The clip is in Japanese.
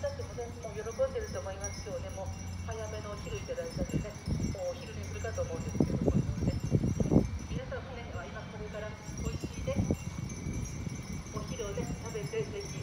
たちもね、もう喜んでると思います。今日ね、もう早めのお昼いただいたんでね、もうお昼寝するかと思うんですけど、こういうのね。皆さんもね、今これから美味しいね、お昼をね、食べて、ぜひ